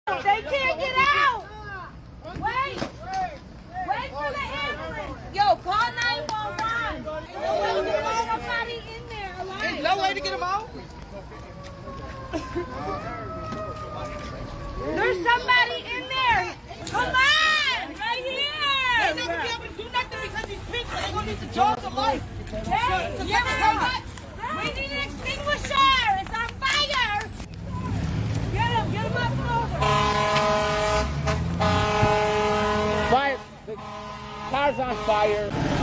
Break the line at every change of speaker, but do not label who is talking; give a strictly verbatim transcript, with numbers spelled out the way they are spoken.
They can't get out! Wait! Wait for the ambulance! Yo, call nine one one! There's somebody in there alive!
There's no way to get them out?
There's somebody in there! Come on! Right here!
They're not going to be able to do nothing because these people are going to need the jaws of life.
Hey,
So
yeah,
hey.
we need an extinguisher! It's on fire! Get him! Get him up over!
Fire! The car's on fire.